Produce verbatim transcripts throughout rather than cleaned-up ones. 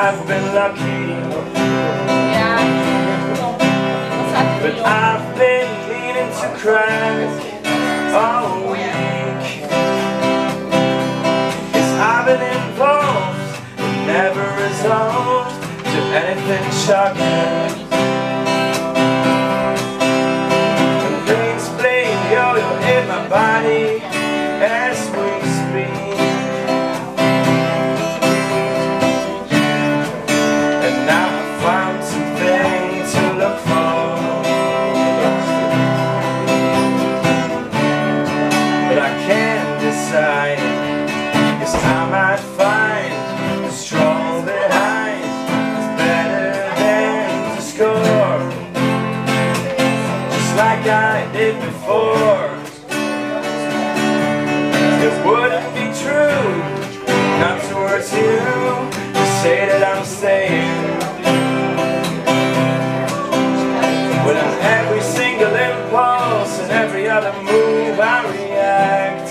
I've been lucky, but I've been meaning to cry all week. Yes, I've been involved, but never resolved to anything shocking. And things play yo-yo in my body as we speak. And now I found something to look for, but I can't decide. Yes, I might find the strong behind is better than to score, just like I did before. It wouldn't be true not towards you to say that I'm staying, when on every single impulse and every other move I react.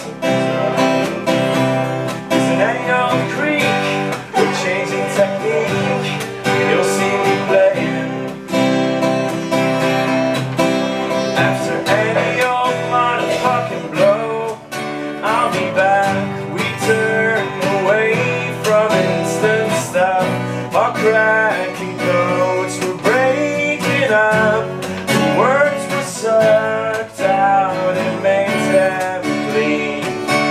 Isn't any old creek with changing technique you'll see me playing? After any old motherfucking blow, I'll be back. We turn away from instant stuff. Our cracking codes were breaking up. The words were sucked out and made them clean.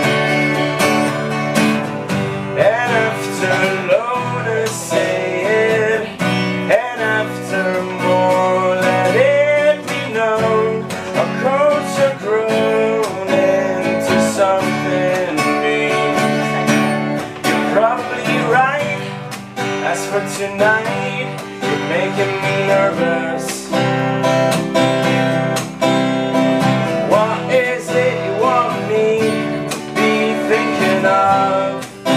And after loners say it, and after more let it be known, our codes are grown into something mean. You're probably right. As for tonight, you're making me nervous. What is it you want me to be thinking of?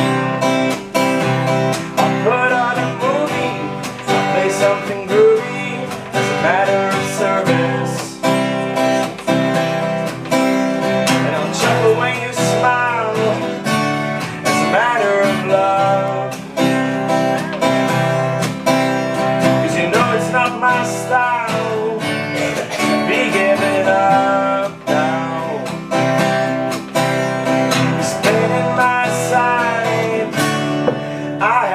I'll put on a movie, I'll play something groovy as a matter of service, and I'll chuckle when you smile as a matter of love. Not my style to be giving up now. You're staying in my side. I